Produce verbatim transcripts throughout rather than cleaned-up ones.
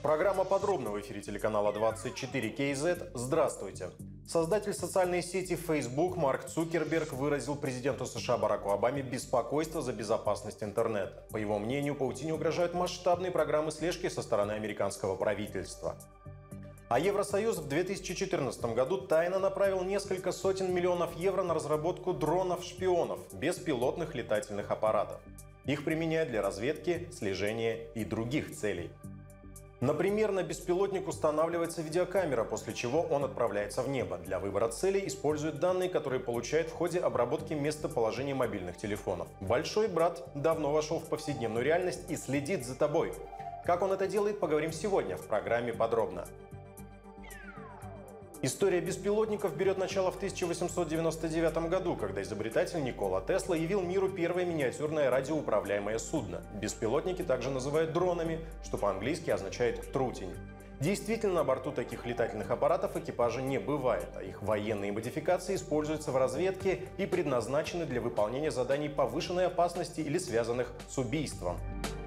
Программа «Подробно» в эфире телеканала двадцать четыре кей зет. Здравствуйте. Создатель социальной сети Facebook Марк Цукерберг выразил президенту США Бараку Обаме беспокойство за безопасность интернета. По его мнению, паутине угрожают масштабные программы слежки со стороны американского правительства. А Евросоюз в две тысячи четырнадцатом году тайно направил несколько сотен миллионов евро на разработку дронов-шпионов, беспилотных летательных аппаратов. Их применяют для разведки, слежения и других целей. Например, на беспилотник устанавливается видеокамера, после чего он отправляется в небо. Для выбора целей используют данные, которые получают в ходе обработки местоположения мобильных телефонов. Большой брат давно вошел в повседневную реальность и следит за тобой. Как он это делает, поговорим сегодня в программе «Подробно». История беспилотников берет начало в тысяча восемьсот девяносто девятом году, когда изобретатель Никола Тесла явил миру первое миниатюрное радиоуправляемое судно. Беспилотники также называют дронами, что по-английски означает «трутень». Действительно, на борту таких летательных аппаратов экипажа не бывает, а их военные модификации используются в разведке и предназначены для выполнения заданий повышенной опасности или связанных с убийством.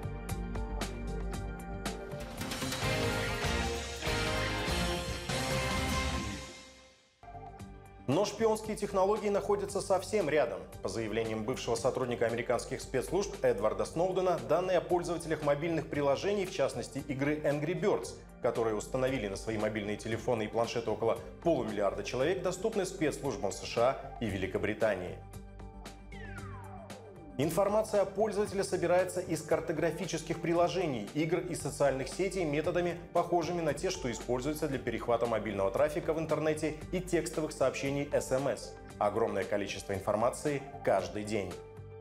Но шпионские технологии находятся совсем рядом. По заявлениям бывшего сотрудника американских спецслужб Эдварда Сноудена, данные о пользователях мобильных приложений, в частности игры Angry Birds, которые установили на свои мобильные телефоны и планшеты около полумиллиарда человек, доступны спецслужбам США и Великобритании. Информация о пользователе собирается из картографических приложений, игр и социальных сетей методами, похожими на те, что используются для перехвата мобильного трафика в интернете и текстовых сообщений эс эм эс. Огромное количество информации каждый день.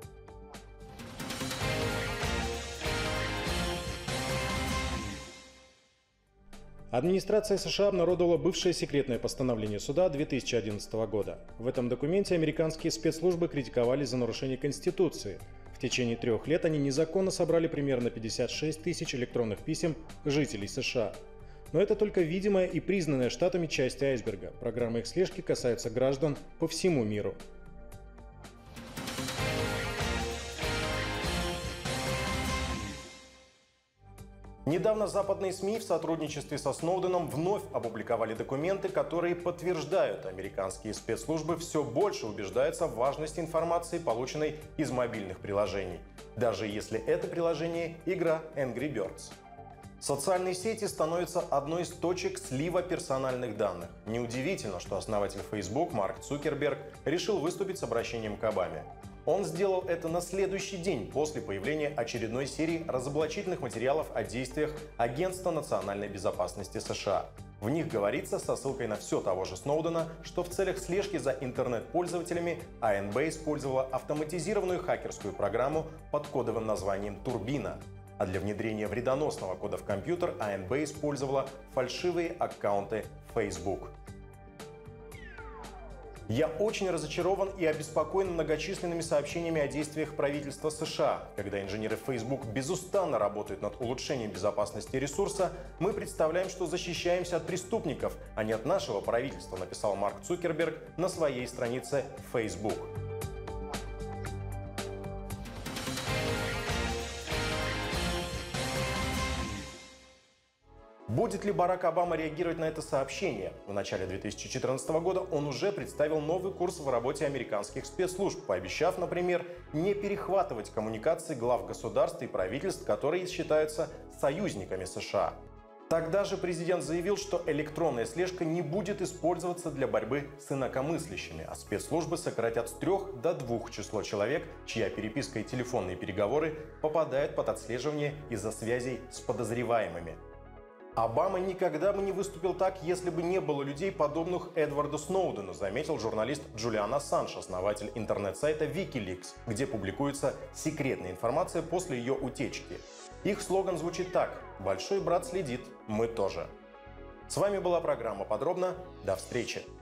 Администрация США обнародовала бывшее секретное постановление суда две тысячи одиннадцатого года. В этом документе американские спецслужбы критиковали за нарушение Конституции. В течение трех лет они незаконно собрали примерно пятьдесят шесть тысяч электронных писем жителей США. Но это только видимая и признанная штатами часть айсберга. Программы их слежки касаются граждан по всему миру. Недавно западные СМИ в сотрудничестве со Сноуденом вновь опубликовали документы, которые подтверждают, американские спецслужбы все больше убеждаются в важности информации, полученной из мобильных приложений, даже если это приложение – игра Angry Birds. Социальные сети становятся одной из точек слива персональных данных. Неудивительно, что основатель Facebook Марк Цукерберг решил выступить с обращением к Обаме. Он сделал это на следующий день после появления очередной серии разоблачительных материалов о действиях Агентства национальной безопасности США. В них говорится, со ссылкой на все того же Сноудена, что в целях слежки за интернет-пользователями а эн бэ использовала автоматизированную хакерскую программу под кодовым названием «Турбина». А для внедрения вредоносного кода в компьютер а эн бэ использовала фальшивые аккаунты Facebook. Я очень разочарован и обеспокоен многочисленными сообщениями о действиях правительства США. Когда инженеры Facebook безустанно работают над улучшением безопасности ресурса, мы представляем, что защищаемся от преступников, а не от нашего правительства, написал Марк Цукерберг на своей странице в Facebook. Будет ли Барак Обама реагировать на это сообщение? В начале две тысячи четырнадцатого года он уже представил новый курс в работе американских спецслужб, пообещав, например, не перехватывать коммуникации глав государств и правительств, которые считаются союзниками США. Тогда же президент заявил, что электронная слежка не будет использоваться для борьбы с инакомыслящими, а спецслужбы сократят с трех до двух число человек, чья переписка и телефонные переговоры попадают под отслеживание из-за связей с подозреваемыми. Обама никогда бы не выступил так, если бы не было людей, подобных Эдварду Сноудену, заметил журналист Джулиан Ассанж, основатель интернет-сайта Wikileaks, где публикуется секретная информация после ее утечки. Их слоган звучит так: «Большой брат следит, мы тоже». С вами была программа «Подробно». До встречи!